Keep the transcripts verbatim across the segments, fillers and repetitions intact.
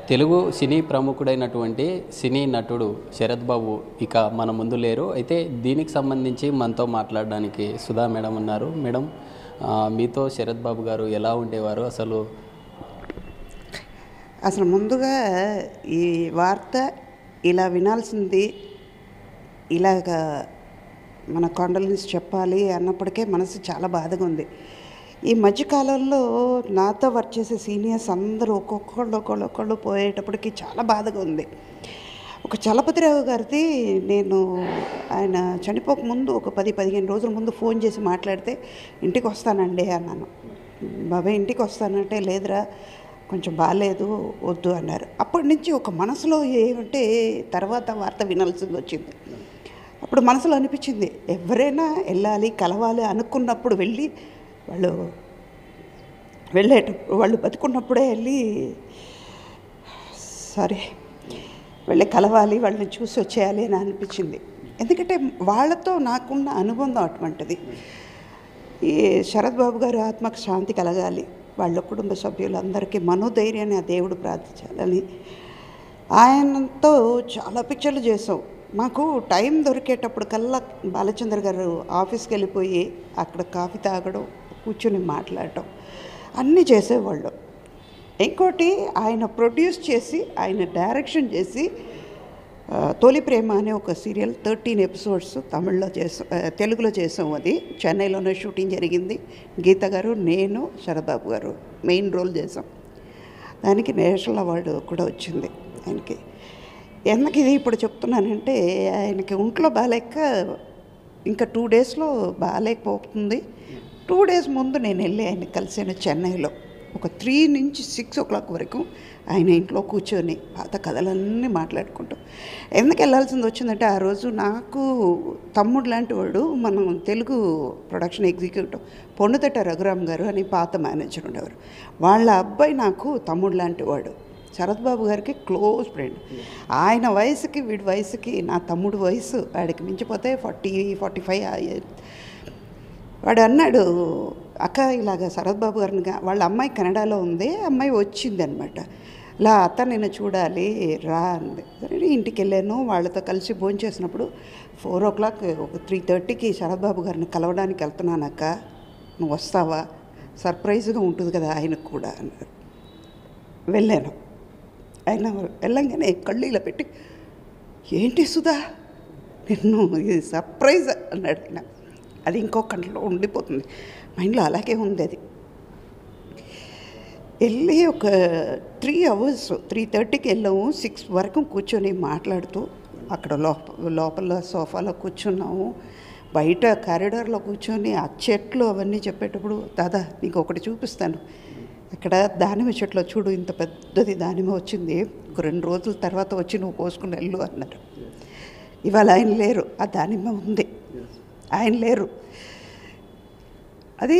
తెలుగు సినీ ప్రముఖుడైనటువంటి సినీ నటుడు శరత్ బాబు ఇక మన ముందు లేరు. అయితే దీనికి సంబంధించి మనతో మాట్లాడడానికి సుధా మేడం ఉన్నారు. మేడం, మీతో శరత్ బాబు గారు ఎలా ఉండేవారు అసలు? అసలు ముందుగా ఈ వార్త ఇలా వినాల్సింది, ఇలాగ మన కాండోలెన్స్ చెప్పాలి అన్నప్పటికే మనసు చాలా బాధగా ఉంది. ఈ మధ్యకాలంలో నాతో వర్క్ చేసే సీనియర్స్ అందరూ ఒక్కొక్కళ్ళు ఒక్కొళ్ళు ఒక్కళ్ళు పోయేటప్పటికి చాలా బాధగా ఉంది. ఒక చలపతిరావు గారిది నేను ఆయన చనిపోక ముందు ఒక పది పదిహేను రోజుల ముందు ఫోన్ చేసి మాట్లాడితే ఇంటికి వస్తానండి అన్నాను. బాబాయ్ ఇంటికి వస్తానంటే లేదురా కొంచెం బాగాలేదు వద్దు అన్నారు. అప్పటి నుంచి ఒక మనసులో ఏమంటే తర్వాత వార్త వినాల్సింది వచ్చింది. అప్పుడు మనసులో అనిపించింది ఎవరైనా వెళ్ళాలి కలవాలి అనుకున్నప్పుడు వెళ్ళి వాళ్ళు వెళ్ళేటప్పుడు వాళ్ళు బతుకున్నప్పుడే వెళ్ళి సారీ వెళ్ళి కలవాలి, వాళ్ళని చూసి వచ్చేయాలి అని అనిపించింది. ఎందుకంటే వాళ్ళతో నాకున్న అనుబంధం అటువంటిది. ఈ శరత్ బాబు గారు ఆత్మకు శాంతి కలగాలి, వాళ్ళ కుటుంబ సభ్యులందరికీ మనోధైర్యాన్ని ఆ దేవుడు ప్రార్థించాలని. ఆయనతో చాలా పిక్చర్లు చేసాం. మాకు టైం దొరికేటప్పుడు కల్లా బాలచంద్ర గారు ఆఫీస్కి వెళ్ళిపోయి అక్కడ కాఫీ తాగడం, కూర్చొని మాట్లాడటం అన్నీ చేసేవాళ్ళు. ఇంకోటి ఆయన ప్రొడ్యూస్ చేసి ఆయన డైరెక్షన్ చేసి తొలి ప్రేమ అనే ఒక సీరియల్ థర్టీన్ ఎపిసోడ్స్ తమిళ్లో చేసాం, తెలుగులో చేసాం. అది చెన్నైలోనే షూటింగ్ జరిగింది. గీత గారు, నేను, శరత్బాబు గారు మెయిన్ రోల్ చేసాం. దానికి నేషనల్ అవార్డు కూడా వచ్చింది ఆయనకి. ఎందుకు ఇది ఇప్పుడు చెప్తున్నానంటే ఆయనకి ఒంట్లో బాగాలేక ఇంకా టూ డేస్లో బాగాలేకపోతుంది. టూ డేస్ ముందు నేను వెళ్ళి ఆయన కలిసాను చెన్నైలో. ఒక త్రీ నుంచి సిక్స్ ఓ క్లాక్ వరకు ఆయన ఇంట్లో కూర్చొని పాత కథలన్నీ మాట్లాడుకుంటాం. ఎందుకు వెళ్ళాల్సింది వచ్చిందంటే ఆ రోజు నాకు తమ్ముడు లాంటి వాడు మనం తెలుగు ప్రొడక్షన్ ఎగ్జిక్యూటివ్ పొన్నుతట రఘురామ్ గారు అని పాత మేనేజర్ ఉండేవారు. వాళ్ళ అబ్బాయి నాకు తమ్ముడు లాంటి వాడు. శరత్ బాబు గారికి క్లోజ్ ఫ్రెండ్. ఆయన వయసుకి వీడి వయసుకి నా తమ్ముడు వయసు వాడికి మించిపోతే ఫార్టీ ఫార్టీ ఫైవ్ వాడు అన్నాడు, అక్క ఇలాగ శరత్ బాబు గారిని వాళ్ళ అమ్మాయి కెనడాలో ఉంది, అమ్మాయి వచ్చింది అనమాట, ఇలా అత్త నేను చూడాలి రా అంది. సరే ఇంటికి వెళ్ళాను. వాళ్ళతో కలిసి భోజనం చేసినప్పుడు ఫోర్ ఓ క్లాక్ ఒక త్రీ థర్టీకి శరత్ బాబు గారిని కలవడానికి వెళ్తున్నాను అక్క, నువ్వు వస్తావా, సర్ప్రైజ్గా ఉంటుంది కదా ఆయనకు కూడా అన్నారు. వెళ్ళాను. ఆయన వెళ్ళంగానే కళ్ళు ఇలా పెట్టి ఏంటి సుధా నిన్ను ఇది సర్ప్రైజ్ అన్నాడు ఆయన. అది ఇంకో కంట్లో ఉండిపోతుంది మైండ్లో, అలాగే ఉంది అది. వెళ్ళి ఒక త్రీ అవర్స్ త్రీ థర్టీకి వెళ్ళాము. సిక్స్ వరకు కూర్చొని మాట్లాడుతూ అక్కడ లోప లోపల సోఫాలో కూర్చున్నాము. బయట కారిడార్లో కూర్చొని ఆ చెట్లు అవన్నీ చెప్పేటప్పుడు దాదా నీకు ఒకటి చూపిస్తాను, ఇక్కడ దానిమ్మ చెట్లో చూడు ఇంత పెద్దది దానిమ్మ వచ్చింది, ఒక రెండు రోజుల తర్వాత వచ్చి నువ్వు కోసుకుని వెళ్ళు అన్నారు. ఇవాళ ఆయన లేరు, ఆ దానిమ్మ ఉంది, ఆయన లేరు. అది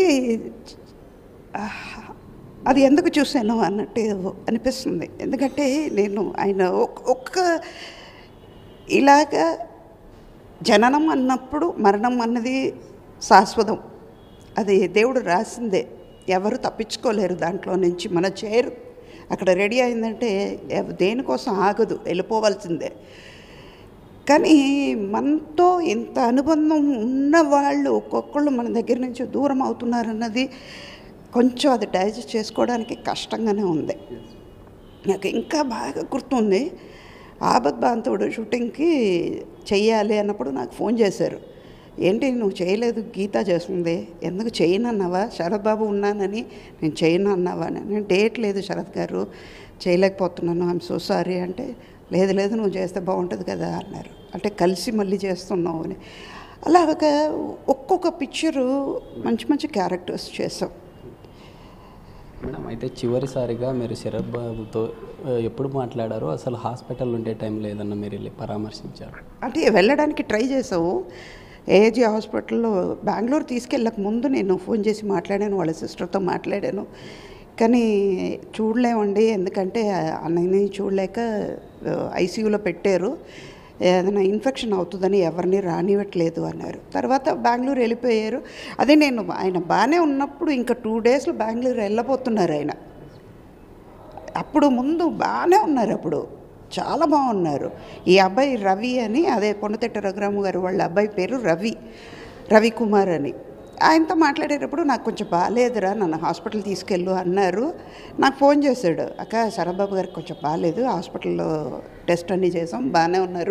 అది ఎందుకు చూశాను అన్నట్టు అనిపిస్తుంది. ఎందుకంటే నేను ఆయన ఒక్క ఇలాగా జననం అన్నప్పుడు మరణం అన్నది శాశ్వతం, అది దేవుడు రాసిందే, ఎవరు తప్పించుకోలేరు దాంట్లో నుంచి. మన చైర్ అక్కడ రెడీ అయిందంటే దేనికోసం ఆగదు, వెళ్ళిపోవాల్సిందే. కానీ మనతో ఇంత అనుబంధం ఉన్నవాళ్ళు ఒక్కొక్కళ్ళు మన దగ్గర నుంచి దూరం అవుతున్నారన్నది కొంచెం అది డైజెస్ట్ చేసుకోవడానికి కష్టంగానే ఉంది. నాకు ఇంకా బాగా గుర్తుంది, ఆపద్ బాంధవుడు షూటింగ్కి చెయ్యాలి అన్నప్పుడు నాకు ఫోన్ చేశారు. ఏంటి నువ్వు చేయలేదు, గీత చేస్తుంది, ఎందుకు చేయను అన్నావా, శరత్ బాబు ఉన్నానని నేను చేయను అన్నావా అని. నేను డేట్ లేదు శరత్ గారు, చేయలేకపోతున్నాను, ఐఎమ్ సో సారీ అంటే, లేదు లేదు నువ్వు చేస్తే బాగుంటుంది కదా అన్నారు. అంటే కలిసి మళ్ళీ చేస్తున్నావు అని. అలాగా ఒక్కొక్క పిక్చరు మంచి మంచి క్యారెక్టర్స్ చేసాం. మేడం, అయితే చివరిసారిగా మీరు శరత్ బాబుతో ఎప్పుడు మాట్లాడారో, అసలు హాస్పిటల్ ఉండే టైంలో ఏదన్నా మీరు వెళ్ళి పరామర్శించారు? అంటే వెళ్ళడానికి ట్రై చేసావు. ఏజీ హాస్పిటల్లో బెంగళూరు తీసుకెళ్ళక ముందు నేను ఫోన్ చేసి మాట్లాడాను, వాళ్ళ సిస్టర్తో మాట్లాడాను. కానీ చూడలేమండి, ఎందుకంటే అన్నయ్యని చూడలేక ఐసీయూలో పెట్టారు, ఏదైనా ఇన్ఫెక్షన్ అవుతుందని ఎవరిని రానివ్వట్లేదు అన్నారు. తర్వాత బెంగళూరు వెళ్ళిపోయారు. అదే నేను ఆయన బాగానే ఉన్నప్పుడు ఇంకా టూ డేస్లో బెంగళూరు వెళ్ళబోతున్నారు ఆయన. అప్పుడు ముందు బాగానే ఉన్నారు, అప్పుడు చాలా బాగున్నారు. ఈ అబ్బాయి రవి అని, అదే పొన్నతిట్ట రఘురాము గారు వాళ్ళ అబ్బాయి పేరు రవి, రవికుమార్ అని. ఆయనతో మాట్లాడేటప్పుడు నాకు కొంచెం బాగాలేదురా, నన్ను హాస్పిటల్ తీసుకెళ్ళు అన్నారు. నాకు ఫోన్ చేశాడు, అక్క శరత్బాబు గారికి కొంచెం బాగాలేదు, హాస్పిటల్లో టెస్ట్ అన్నీ చేసాం, బాగానే ఉన్నారు,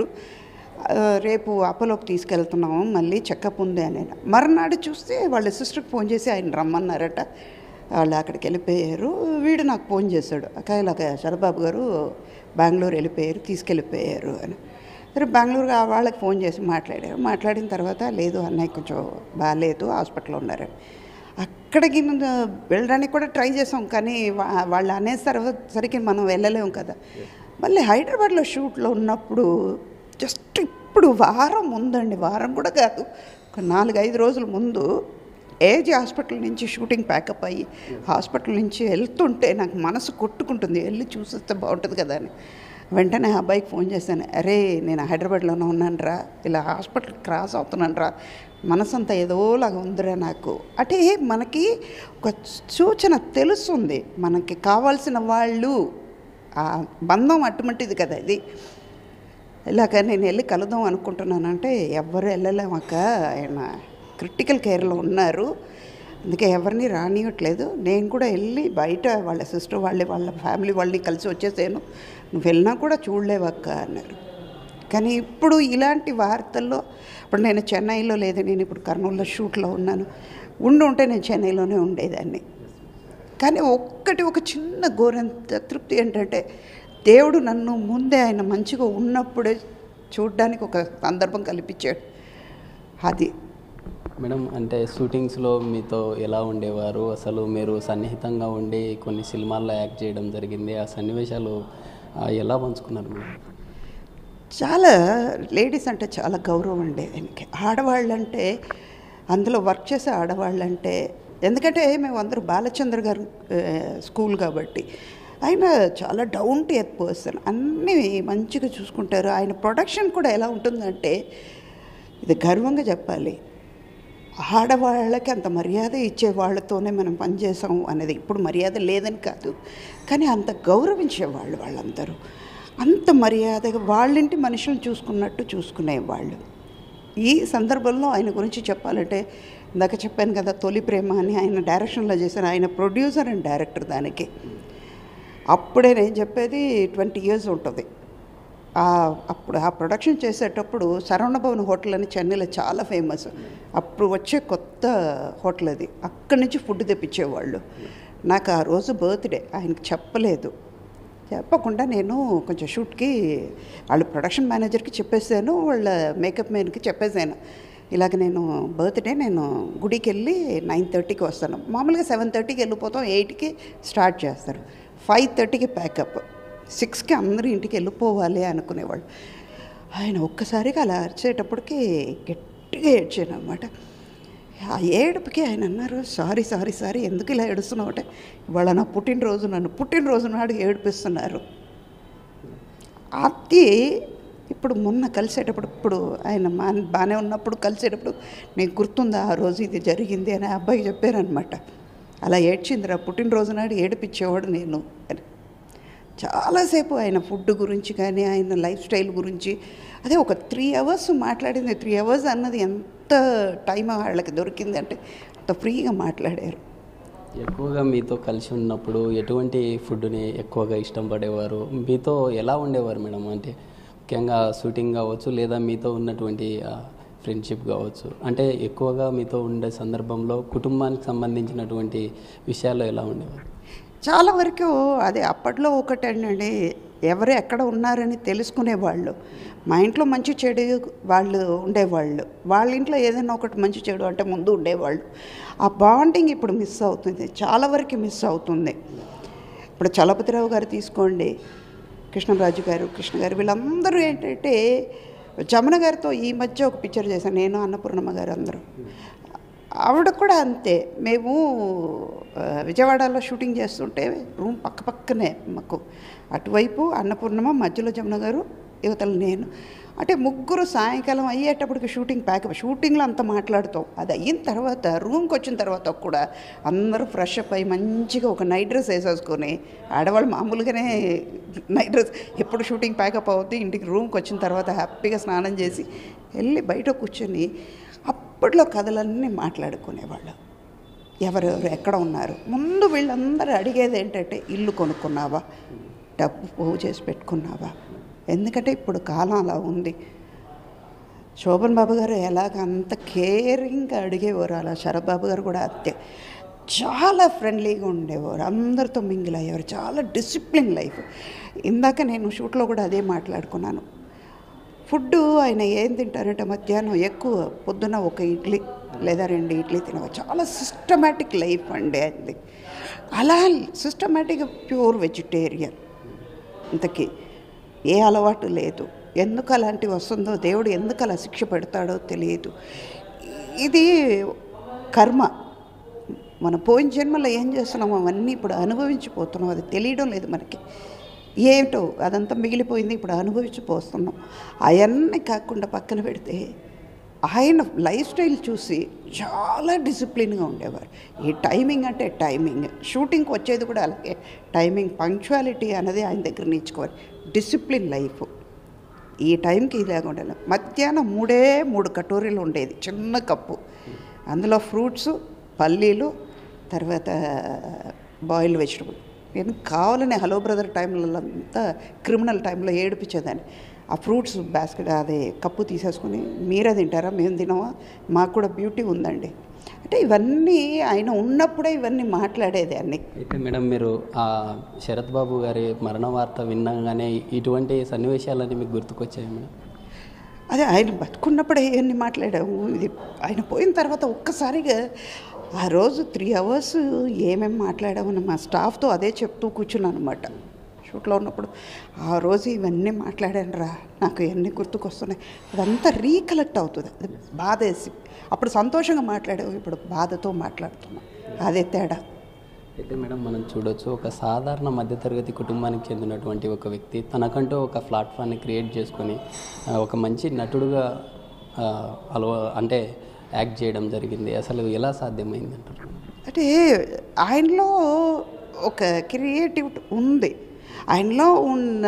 రేపు అపోలోకి తీసుకెళ్తున్నాము, మళ్ళీ చెకప్ ఉంది అని. మరునాడు చూస్తే వాళ్ళ సిస్టర్కి ఫోన్ చేసి ఆయన రమ్మన్నారట. వాళ్ళు అక్కడికి వెళ్ళిపోయారు. వీడు నాకు ఫోన్ చేశాడు, అక్క ఇలాగ శరత్బాబు గారు బెంగళూరు వెళ్ళిపోయారు, తీసుకెళ్ళిపోయారు అని. సరే బెంగళూరు వాళ్ళకి ఫోన్ చేసి మాట్లాడారు. మాట్లాడిన తర్వాత లేదు అన్నయ్య కొంచెం బాగాలేదు, హాస్పిటల్లో ఉన్నారని. అక్కడికి వెళ్ళడానికి కూడా ట్రై చేసాం, కానీ వాళ్ళు అనేసరికి మనం వెళ్ళలేము కదా. మళ్ళీ హైదరాబాద్లో షూట్లో ఉన్నప్పుడు జస్ట్ ఇప్పుడు వారం ముందండి, వారం కూడా కాదు, ఒక నాలుగు ఐదు రోజుల ముందు ఏజీ హాస్పిటల్ నుంచి షూటింగ్ ప్యాకప్ అయ్యి హాస్పిటల్ నుంచి వెళ్తుంటే నాకు మనసు కొట్టుకుంటుంది, వెళ్ళి చూసిస్తే బాగుంటుంది కదా అని. వెంటనే ఆ అబ్బాయికి ఫోన్ చేశాను, అరే నేను హైదరాబాద్లోనే ఉన్నాను రా, ఇలా హాస్పిటల్ క్రాస్ అవుతున్నాను రా, మనసంతా ఏదోలాగా ఉందిరా నాకు. అంటే మనకి ఒక సూచన తెలుస్తుంది, మనకి కావాల్సిన వాళ్ళు, ఆ బంధం అటువంటిది కదా ఇది. ఇలాగ నేను వెళ్ళి కలుద్దాం అనుకుంటున్నానంటే ఎవ్వరు వెళ్ళలేమక్క, ఆయన క్రిటికల్ కేర్లో ఉన్నారు, అందుకే ఎవరిని రానియట్లేదు. నేను కూడా వెళ్ళి బయట వాళ్ళ సిస్టర్ వాళ్ళే వాళ్ళ ఫ్యామిలీ వాళ్ళని కలిసి వచ్చేసాను, నువ్వు వెళ్ళినా కూడా చూడలేవక్క అన్నారు. కానీ ఇప్పుడు ఇలాంటి వార్తల్లో, ఇప్పుడు నేను చెన్నైలో లేదు, నేను ఇప్పుడు కర్నూలులో షూట్లో ఉన్నాను, ఉండి ఉంటే నేను చెన్నైలోనే ఉండేదాన్ని. కానీ ఒక్కటి ఒక చిన్న ఘోరంత తృప్తి ఏంటంటే దేవుడు నన్ను ముందే ఆయన మంచిగా ఉన్నప్పుడే చూడడానికి ఒక సందర్భం కల్పించాడు. అది మేడం, అంటే షూటింగ్స్లో మీతో ఎలా ఉండేవారు, అసలు మీరు సన్నిహితంగా ఉండి కొన్ని సినిమాల్లో యాక్ట్ చేయడం జరిగింది, ఆ సన్నివేశాలు ఎలా పంచుకున్నారు మేడం? చాలా లేడీస్ అంటే చాలా గౌరవం అండి ఆయనకి. ఆడవాళ్ళంటే, అందులో వర్క్ చేసే ఆడవాళ్ళంటే, ఎందుకంటే మేము అందరూ బాలచంద్ర గారు స్కూల్ కాబట్టి ఆయన చాలా డౌన్ టు ఎర్త్ పర్సన్, అన్నీ మంచిగా చూసుకుంటారు. ఆయన ప్రొడక్షన్ కూడా ఎలా ఉంటుందంటే, ఇది గర్వంగా చెప్పాలి, ఆడవాళ్ళకి అంత మర్యాద ఇచ్చే వాళ్ళతోనే మనం పనిచేసాం అనేది. ఇప్పుడు మర్యాద లేదని కాదు, కానీ అంత గౌరవించేవాళ్ళు వాళ్ళందరూ, అంత మర్యాదగా వాళ్ళింటి మనుషులను చూసుకున్నట్టు చూసుకునేవాళ్ళు. ఈ సందర్భంలో ఆయన గురించి చెప్పాలంటే, ఇందాక చెప్పాను కదా తొలి ప్రేమ అని, ఆయన డైరెక్షన్లో చేశాను, ఆయన ప్రొడ్యూసర్ అండ్ డైరెక్టర్ దానికి. అప్పుడే నేను చెప్పేది ట్వంటీ ఇయర్స్ ఉంటుంది. అప్పుడు ఆ ప్రొడక్షన్ చేసేటప్పుడు శరవణభవన్ హోటల్ అని చెన్నైలో చాలా ఫేమస్, అప్పుడు వచ్చే కొత్త హోటల్ అది, అక్కడి నుంచి ఫుడ్ తెప్పించేవాళ్ళు. నాకు ఆ రోజు బర్త్డే, ఆయనకి చెప్పలేదు, చెప్పకుండా నేను కొంచెం షూట్కి వాళ్ళు ప్రొడక్షన్ మేనేజర్కి చెప్పేసాను, వాళ్ళ మేకప్ మ్యాన్కి చెప్పేసాను, ఇలాగ నేను బర్త్డే నేను గుడికి వెళ్ళి నైన్ థర్టీకి వస్తాను. మామూలుగా సెవెన్ థర్టీకి వెళ్ళిపోతాం, ఎయిట్కి స్టార్ట్ చేస్తారు, ఫైవ్ థర్టీకి ప్యాకప్, సిక్స్కి అందరూ ఇంటికి వెళ్ళిపోవాలి అనుకునేవాళ్ళు. ఆయన ఒక్కసారిగా అలా అరిచేటప్పటికి గట్టిగా ఏడ్చాను అనమాట. ఆ ఏడుపుకి ఆయన అన్నారు, సారీ సారీ సారీ ఎందుకు ఇలా ఏడుస్తున్నావు అంటే, ఇవాళ నా పుట్టినరోజు, నన్ను పుట్టినరోజు నాడు ఏడిపిస్తున్నారు. అది ఇప్పుడు మొన్న కలిసేటప్పుడు, ఇప్పుడు ఆయన మా బాగానే ఉన్నప్పుడు కలిసేటప్పుడు నీకు గుర్తుందా ఆ రోజు ఇది జరిగింది అని అబ్బాయి చెప్పారనమాట. అలా ఏడ్చిందిరా, పుట్టినరోజు నాడు ఏడిపించేవాడు నేను అని. చాలాసేపు ఆయన ఫుడ్ గురించి కానీ ఆయన లైఫ్ స్టైల్ గురించి, అదే ఒక త్రీ అవర్స్ మాట్లాడింది. త్రీ అవర్స్ అన్నది ఎంత టైం వాళ్ళకి దొరికింది అంటే అంత ఫ్రీగా మాట్లాడారు. ఎక్కువగా మీతో కలిసి ఉన్నప్పుడు ఎటువంటి ఫుడ్ని ఎక్కువగా ఇష్టపడేవారు, మీతో ఎలా ఉండేవారు మేడం? అంటే ముఖ్యంగా షూటింగ్ కావచ్చు, లేదా మీతో ఉన్నటువంటి ఫ్రెండ్షిప్ కావచ్చు, అంటే ఎక్కువగా మీతో ఉండే సందర్భంలో కుటుంబానికి సంబంధించినటువంటి విషయాల్లో ఎలా ఉండేవారు? చాలా వరకు అదే అప్పట్లో ఒకటండి, ఎవరు ఎక్కడ ఉన్నారని తెలుసుకునేవాళ్ళు. మా ఇంట్లో మంచి చెడు వాళ్ళు ఉండేవాళ్ళు, వాళ్ళ ఇంట్లో ఏదైనా ఒకటి మంచి చెడు అంటే ముందు ఉండేవాళ్ళు. ఆ బాండింగ్ ఇప్పుడు మిస్ అవుతుంది, చాలా వరకు మిస్ అవుతుంది. ఇప్పుడు చలపతిరావు గారు తీసుకోండి, కృష్ణరాజు గారు, కృష్ణ గారు, వీళ్ళందరూ ఏంటంటే, జమున గారితో ఈ మధ్య ఒక పిక్చర్ చేశాను నేను, అన్నపూర్ణమ్మ గారు అందరూ, ఆవిడ కూడా అంతే. మేము విజయవాడలో షూటింగ్ చేస్తుంటే రూమ్ పక్క పక్కనే మాకు, అటువైపు అన్నపూర్ణమ్మ, మధ్యలో జమున గారు, యువతలు నేను. అంటే ముగ్గురు సాయంకాలం అయ్యేటప్పటికి షూటింగ్ ప్యాకప్, షూటింగ్లో అంత మాట్లాడుతాం. అది అయిన తర్వాత రూమ్కి వచ్చిన తర్వాత కూడా అందరూ ఫ్రెష్ అప్ అయ్యి మంచిగా ఒక నైట్ డ్రెస్ వేసేసుకొని, ఆడవాళ్ళు మామూలుగానే నైట్ డ్రెస్ ఎప్పుడు షూటింగ్ ప్యాకప్ అవుతుంది, ఇంటికి రూమ్కి వచ్చిన తర్వాత హ్యాపీగా స్నానం చేసి వెళ్ళి బయట కూర్చొని అప్పట్లో కథలన్నీ మాట్లాడుకునేవాళ్ళు. ఎవరెవరు ఎక్కడ ఉన్నారు. ముందు వీళ్ళందరూ అడిగేది ఏంటంటే, ఇల్లు కొనుక్కున్నావా, డబ్బు పోగు చేసి పెట్టుకున్నావా. ఎందుకంటే ఇప్పుడు కాలం అలా ఉంది. శోభన్ బాబు గారు ఎలాగ అంత కేరింగ్గా అడిగేవారు, అలా శరత్ బాబు గారు కూడా అంతే. చాలా ఫ్రెండ్లీగా ఉండేవారు, అందరితో మింగిల్ అయ్యేవారు. చాలా డిసిప్లిన్ లైఫ్. ఇందాక నేను షూట్లో కూడా అదే మాట్లాడుకున్నాను. ఫుడ్డు ఆయన ఏం తింటారంటే మధ్యాహ్నం ఎక్కువ, పొద్దున ఒక ఇడ్లీ లేదా రెండు ఇడ్లీ తినవచ్చు. చాలా సిస్టమేటిక్ లైఫ్ అండి అది. అలా సిస్టమేటిక్గా ప్యూర్ వెజిటేరియన్. ఇంతకీ ఏ అలవాటు లేదు. ఎందుకు అలాంటివి వస్తుందో, దేవుడు ఎందుకు అలా శిక్ష పెడతాడో తెలియదు. ఇది కర్మ. మన పోయిన జన్మలో ఏం చేస్తున్నామో అవన్నీ ఇప్పుడు అనుభవించిపోతున్నాం. అది తెలియడం లేదు మనకి. ఏమిటో అదంతా మిగిలిపోయింది, ఇప్పుడు అనుభవించిపోతున్నాం. అవన్నీ కాకుండా పక్కన పెడితే ఆయన లైఫ్ స్టైల్ చూసి చాలా డిసిప్లిన్గా ఉండేవారు. ఈ టైమింగ్ అంటే టైమింగ్, షూటింగ్కి వచ్చేది కూడా అలాగే టైమింగ్, పంక్చువాలిటీ అనేది ఆయన దగ్గర నేర్చుకోవాలి. Discipline life. ఈ టైంకి ఇలాగ ఉండాలి. మధ్యాహ్నం మూడే మూడు కటోరీలు ఉండేది, చిన్న కప్పు. అందులో ఫ్రూట్స్, పల్లీలు, తర్వాత బాయిల్డ్ వెజిటబుల్. నేను కావాలని హలో బ్రదర్ టైంలో అంతా క్రిమినల్ టైంలో ఏడిపించేదాన్ని. ఆ ఫ్రూట్స్ బాస్కెట్ అదే కప్పు తీసేసుకుని, మీరే తింటారా, మేము తినవా, మాకు కూడా బ్యూటీ ఉందండి అంటే ఇవన్నీ ఆయన ఉన్నప్పుడే ఇవన్నీ మాట్లాడేది అన్నీ. అయితే మేడం, మీరు ఆ శరత్ బాబు గారి మరణ వార్త విన్నాగానే ఇటువంటి సన్నివేశాలన్నీ మీకు గుర్తుకొచ్చాయి మేడం? అదే ఆయన బతుకున్నప్పుడే ఇవన్నీ మాట్లాడాము. ఇది ఆయన పోయిన తర్వాత ఒక్కసారిగా ఆ రోజు త్రీ అవర్స్ ఏమేమి మాట్లాడామని మా స్టాఫ్తో అదే చెప్తూ కూర్చున్నాను అనమాట. షూట్లో ఉన్నప్పుడు ఆ రోజు ఇవన్నీ మాట్లాడాను రా, నాకు ఇవన్నీ గుర్తుకొస్తున్నాయి. అదంతా రీకలెక్ట్ అవుతుంది. అది బాధేసి, అప్పుడు సంతోషంగా మాట్లాడాము, ఇప్పుడు బాధతో మాట్లాడుతున్నాం. అదే తేడా. అయితే మేడం, మనం చూడొచ్చు, ఒక సాధారణ మధ్యతరగతి కుటుంబానికి చెందినటువంటి ఒక వ్యక్తి తనకంటూ ఒక ప్లాట్ఫామ్ని క్రియేట్ చేసుకొని ఒక మంచి నటుడుగా అలవా అంటే యాక్ట్ చేయడం జరిగింది. అసలు ఎలా సాధ్యమైంది అంటారు? అంటే ఆయనలో ఒక క్రియేటివిటీ ఉంది. ఆయనలో ఉన్న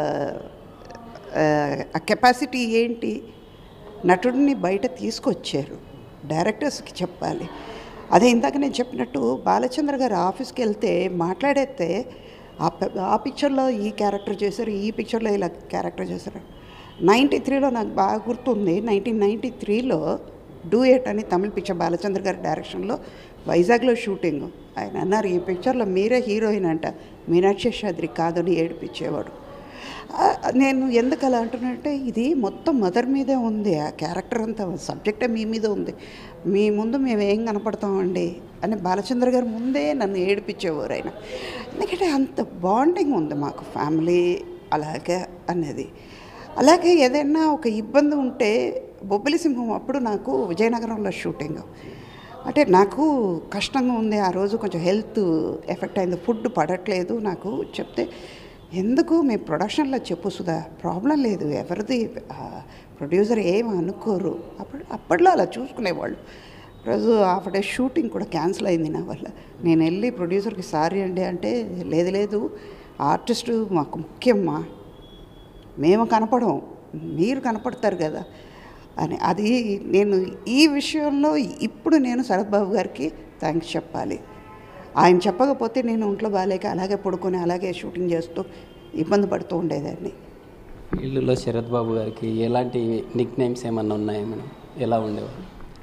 ఆ కెపాసిటీ ఏంటి, నటుడిని బయట తీసుకొచ్చారు. డైరెక్టర్స్కి చెప్పాలి. అదే ఇందాక నేను చెప్పినట్టు బాలచంద్ర గారు ఆఫీస్కి వెళ్తే మాట్లాడేస్తే ఆ ఆ పిక్చర్లో ఈ క్యారెక్టర్ చేశారు, ఈ పిక్చర్లో ఇలా క్యారెక్టర్ చేశారు. నైంటీ త్రీలో నాకు బాగా గుర్తుంది. నైన్టీన్ నైంటీ త్రీలో డూయట్ అని తమిళ పిక్చర్ బాలచంద్ర గారి డైరెక్షన్లో వైజాగ్లో షూటింగ్. ఆయన అన్నారు, ఈ పిక్చర్లో మీరే హీరోయిన్ అంట, మీనాక్షి శేషాద్రి కాదని ఏడిపించేవాడు. నేను ఎందుకు అలా అంటున్నానంటే, ఇది మొత్తం మదర్ మీదే ఉంది. ఆ క్యారెక్టర్ అంతా సబ్జెక్టే మీ మీద ఉంది. మీ ముందు మేము ఏం కనపడతామండి అని బాలచంద్ర గారు ముందే నన్ను ఏడిపించేవారు ఆయన. ఎందుకంటే అంత బాండింగ్ ఉంది మాకు ఫ్యామిలీ అలాగే అనేది. అలాగే ఏదైనా ఒక ఇబ్బంది ఉంటే, బొబ్బిలి సింహం అప్పుడు నాకు విజయనగరంలో షూటింగ్. అంటే నాకు కష్టంగా ఉంది ఆ రోజు, కొంచెం హెల్త్ ఎఫెక్ట్ అయింది, ఫుడ్ పడట్లేదు నాకు. చెప్తే ఎందుకు మీ ప్రొడక్షన్లో చెప్పు సుధా, ప్రాబ్లం లేదు, ఎవరిది ప్రొడ్యూసర్ ఏమి అనుకోరు. అప్పుడు అప్పట్లో అలా చూసుకునేవాళ్ళు. రోజు హాఫ్ డే షూటింగ్ కూడా క్యాన్సిల్ అయింది నా వల్ల. నేను వెళ్ళి ప్రొడ్యూసర్కి సారీ అండి అంటే, లేదు లేదు ఆర్టిస్టు మాకు ముఖ్యమ్మా, మేము కనపడం, మీరు కనపడతారు కదా అని. అది నేను ఈ విషయంలో ఇప్పుడు నేను శరత్ బాబు గారికి థ్యాంక్స్ చెప్పాలి. ఆయన చెప్పకపోతే నేను ఒంట్లో బాగాలేక అలాగే పడుకొని అలాగే షూటింగ్ చేస్తూ ఇబ్బంది పడుతూ ఉండేదాన్ని. ఫీల్డ్లో శరత్ బాబు గారికి ఎలాంటి నిక్ నేమ్స్ ఏమన్నా ఉన్నాయా మేడం? ఎలా ఉండేవారు?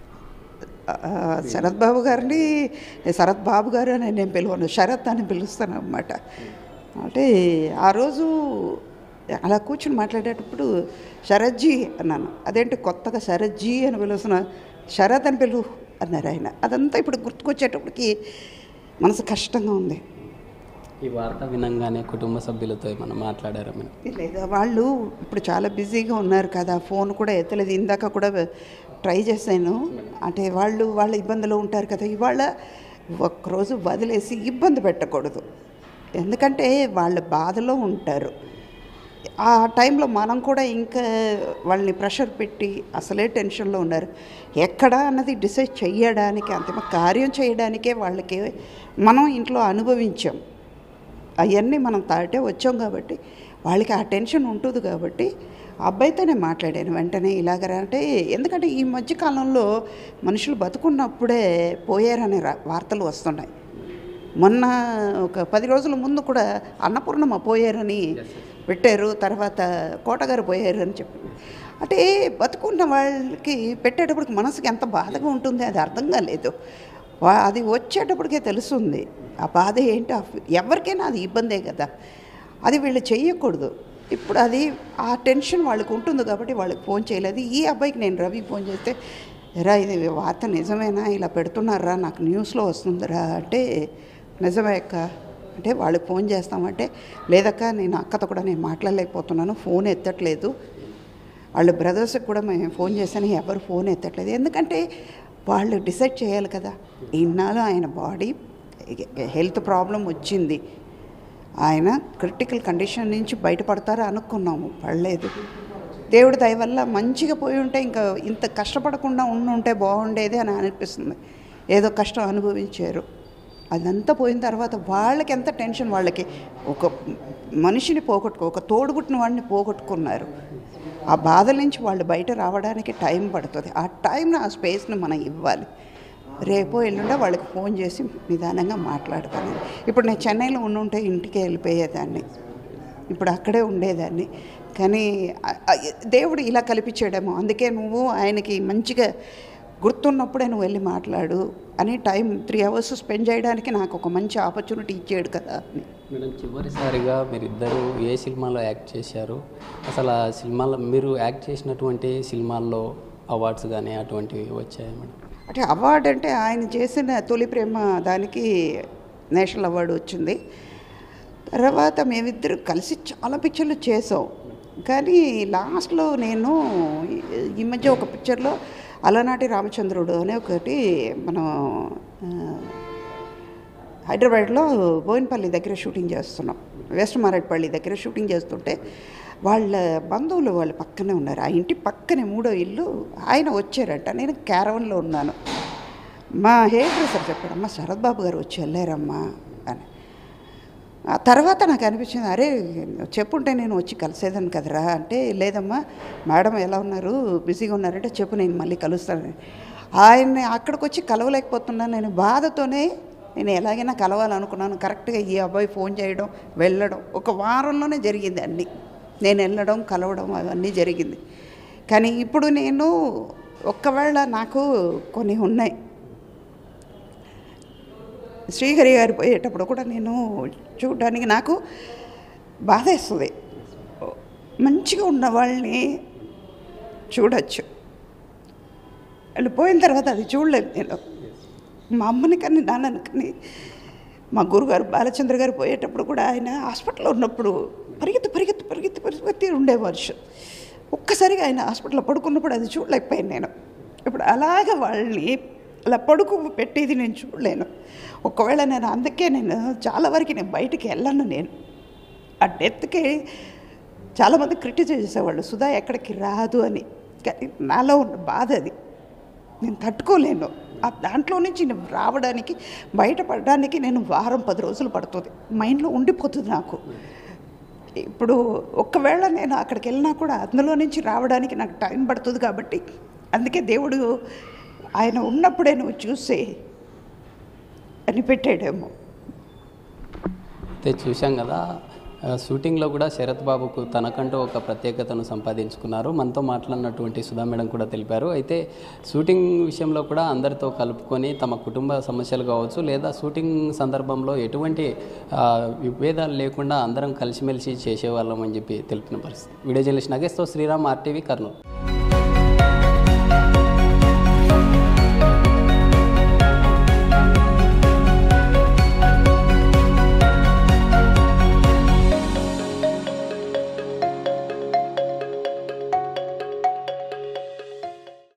శరత్ బాబు గారిని శరత్ బాబు గారు అని నేను పిలవను, శరత్ అని పిలుస్తాను అన్నమాట. అంటే ఆ రోజు అలా కూర్చుని మాట్లాడేటప్పుడు శరత్జీ అన్నాను. అదేంటి కొత్తగా శరత్జీ అని పిలుస్తున్నా, శరత్ అని పిలువు అన్నారు ఆయన. అదంతా ఇప్పుడు గుర్తుకొచ్చేటప్పటికి మనసు కష్టంగా ఉంది. ఈ వార్త వినంగానే కుటుంబ సభ్యులతో ఏమన్నా మాట్లాడారా మేడం? లేదా, వాళ్ళు ఇప్పుడు చాలా బిజీగా ఉన్నారు కదా, ఫోన్ కూడా ఎత్తలేదు. ఇందాక కూడా ట్రై చేశాను. అంటే వాళ్ళు వాళ్ళ ఇబ్బందులు ఉంటారు కదా, ఇవాళ ఒక్కరోజు వదిలేసి ఇబ్బంది పెట్టకూడదు. ఎందుకంటే వాళ్ళ బాధలో ఉంటారు. ఆ టైంలో మనం కూడా ఇంకా వాళ్ళని ప్రెషర్ పెట్టి అసలే టెన్షన్లో ఉన్నారు. ఎక్కడ అన్నది డిసైడ్ చేయడానికి, అంతిమ కార్యం చేయడానికే వాళ్ళకి మనం ఇంట్లో అనుభవించాం. అవన్నీ మనం తాటే వచ్చాం కాబట్టి వాళ్ళకి ఆ టెన్షన్ ఉంటుంది. కాబట్టి అబ్బాయితోనే మాట్లాడాను వెంటనే ఇలాగరా అంటే, ఎందుకంటే ఈ మధ్యకాలంలో మనుషులు బతుకున్నప్పుడే పోయారనే వార్తలు వస్తున్నాయి. మొన్న ఒక పది రోజుల ముందు కూడా అన్నపూర్ణమ్మ పోయారని పెట్టారు, తర్వాత కోటగారు పోయారు అని చెప్పి. అంటే బతుకున్న వాళ్ళకి పెట్టేటప్పటికి మనసుకి ఎంత బాధగా ఉంటుంది అది అర్థం కాలేదు. అది వచ్చేటప్పటికే తెలుస్తుంది ఆ బాధ ఏంటో. ఎవరికైనా అది ఇబ్బందే కదా, అది వీళ్ళు చెయ్యకూడదు. ఇప్పుడు అది ఆ టెన్షన్ వాళ్ళకు ఉంటుంది కాబట్టి వాళ్ళకి ఫోన్ చేయలేదు. ఈ అబ్బాయికి నేను రవికి ఫోన్ చేస్తే, రా ఇది వార్త నిజమేనా, ఇలా పెడుతున్నారా, నాకు న్యూస్లో వస్తుందిరా అంటే, నిజమే అక్క అంటే వాళ్ళకి ఫోన్ చేస్తామంటే, లేదక్క నేను అక్కతో కూడా నేను మాట్లాడలేకపోతున్నాను, ఫోన్ ఎత్తట్లేదు. వాళ్ళ బ్రదర్స్కి కూడా మేము ఫోన్ చేశాను, ఎవరు ఫోన్ ఎత్తట్లేదు. ఎందుకంటే వాళ్ళు డిసైడ్ చేయాలి కదా. ఇన్నాళ్ళు ఆయన బాడీ హెల్త్ ప్రాబ్లం వచ్చింది, ఆయన క్రిటికల్ కండిషన్ నుంచి బయటపడతారు అనుకున్నాము, పడలేదు. దేవుడి దయ వల్ల మంచిగా పోయి ఉంటే ఇంకా ఇంత కష్టపడకుండా ఉండుంటే బాగుండేది అని అనిపిస్తుంది. ఏదో కష్టం అనుభవించారు, అదంతా పోయిన తర్వాత వాళ్ళకి ఎంత టెన్షన్. వాళ్ళకి ఒక మనిషిని పోగొట్టుకో, ఒక తోడుగుట్టిన వాడిని పోగొట్టుకున్నారు. ఆ బాధల నుంచి వాళ్ళు బయట రావడానికి టైం పడుతుంది. ఆ టైంని, ఆ స్పేస్ని మనం ఇవ్వాలి. రేపో ఎల్లుండో వాళ్ళకి ఫోన్ చేసి నిదానంగా మాట్లాడతాను. ఇప్పుడు నేను చెన్నైలో ఉండుంటే ఇంటికి వెళ్ళిపోయేదాన్ని, ఇప్పుడు అక్కడే ఉండేదాన్ని. కానీ దేవుడు ఇలా కల్పించాడేమో, అందుకే నువ్వు ఆయనకి మంచిగా గుర్తున్నప్పుడే నువ్వు వెళ్ళి మాట్లాడు అని టైం త్రీ అవర్స్ స్పెండ్ చేయడానికి నాకు ఒక మంచి ఆపర్చునిటీ ఇచ్చాడు కదా అని. మేడం, చివరిసారిగా మీరిద్దరూ ఏ సినిమాలో యాక్ట్ చేశారు? అసలు ఆ సినిమాలో మీరు యాక్ట్ చేసినటువంటి సినిమాల్లో అవార్డ్స్ కానీ అటువంటివి వచ్చాయి మేడం? అంటే అవార్డు అంటే ఆయన చేసిన తొలి ప్రేమ దానికి నేషనల్ అవార్డు వచ్చింది. తర్వాత మేమిద్దరు కలిసి చాలా పిక్చర్లు చేసాం. కానీ లాస్ట్లో నేను ఈ మధ్య ఒక పిక్చర్లో అలనాటి రామచంద్రుడు అనే ఒకటి మనం హైదరాబాద్లో బోయినపల్లి దగ్గర షూటింగ్ చేస్తున్నాం, వెస్ట్ మారేడ్పల్లి దగ్గర షూటింగ్ చేస్తుంటే వాళ్ళ బంధువులు వాళ్ళు పక్కనే ఉన్నారు. ఆ ఇంటి పక్కనే మూడో ఇల్లు ఆయన వచ్చారంట. నేను క్యారవన్లో ఉన్నాను. మా హెయిర్ డ్రెస్సర్ చెప్పాడు, అమ్మ శరత్ బాబు గారు వచ్చి వెళ్ళారమ్మా అని. ఆ తర్వాత నాకు అనిపించింది, అరే చెప్పుంటే నేను వచ్చి కలిసేదాన్ని కదరా అంటే, లేదమ్మా మేడం ఎలా ఉన్నారు, బిజీగా ఉన్నారంటే, చెప్పు నేను మళ్ళీ కలుస్తాను. ఆయన్ని అక్కడికి వచ్చి కలవలేకపోతున్నాను. నేను బాధతోనే నేను ఎలాగైనా కలవాలనుకున్నాను. కరెక్ట్గా ఈ అబ్బాయి ఫోన్ చేయడం, వెళ్ళడం ఒక వారంలోనే జరిగింది అన్నీ. నేను వెళ్ళడం, కలవడం అవన్నీ జరిగింది. కానీ ఇప్పుడు నేను ఒక్కవేళ నాకు కొన్ని ఉన్నాయి. శ్రీహరి గారు పోయేటప్పుడు కూడా నేను చూడడానికి నాకు బాధ వేస్తుంది. మంచిగా ఉన్న వాళ్ళని చూడవచ్చు, వాళ్ళు పోయిన తర్వాత అది చూడలేదు. నేను మా అమ్మని కానీ నాన్నని కానీ, మా గురుగారు బాలచంద్ర గారు పోయేటప్పుడు కూడా ఆయన హాస్పిటల్లో ఉన్నప్పుడు పరిగెత్తి పరిగెత్తి పరిగెత్తి పరిగెత్తి ఉండేవారు. ఒక్కసారిగా ఆయన హాస్పిటల్లో పడుకున్నప్పుడు అది చూడలేకపోయాను నేను. ఇప్పుడు అలాగ వాళ్ళని అలా పడుకు పెట్టేది నేను చూడలేను. ఒకవేళ నేను అందుకే నేను చాలా వరకు నేను బయటికి వెళ్ళను. నేను ఆ డెత్కి చాలామంది క్రిటిసైజ్ చేసేవాళ్ళు, సుధా ఎక్కడికి రాదు అని. కానీ నాలో ఉన్న బాధ అది నేను తట్టుకోలేను. ఆ దాంట్లో నుంచి నేను రావడానికి, బయటపడడానికి నేను వారం పది రోజులు పడుతుంది, మైండ్లో ఉండిపోతుంది నాకు. ఇప్పుడు ఒకవేళ నేను అక్కడికి వెళ్ళినా కూడా అందులో నుంచి రావడానికి నాకు టైం పడుతుంది. కాబట్టి అందుకే దేవుడు ఆయన ఉన్నప్పుడే నువ్వు చూసే అని పెట్టాడేమో. అయితే చూసాం కదా, షూటింగ్లో కూడా శరత్ బాబుకు తనకంటూ ఒక ప్రత్యేకతను సంపాదించుకున్నారు. మనతో మాట్లాడినటువంటి సుధా మేడం కూడా తెలిపారు. అయితే షూటింగ్ విషయంలో కూడా అందరితో కలుపుకొని తమ కుటుంబ సమస్యలు కావచ్చు, లేదా షూటింగ్ సందర్భంలో ఎటువంటి విభేదాలు లేకుండా అందరం కలిసిమెలిసి చేసేవాళ్ళం అని చెప్పి తెలిపిన పరిస్థితి. వీడియో జర్నలిస్ట్ నాగేశ్తో శ్రీరామ్, ఆర్టీవీ, కర్నూలు.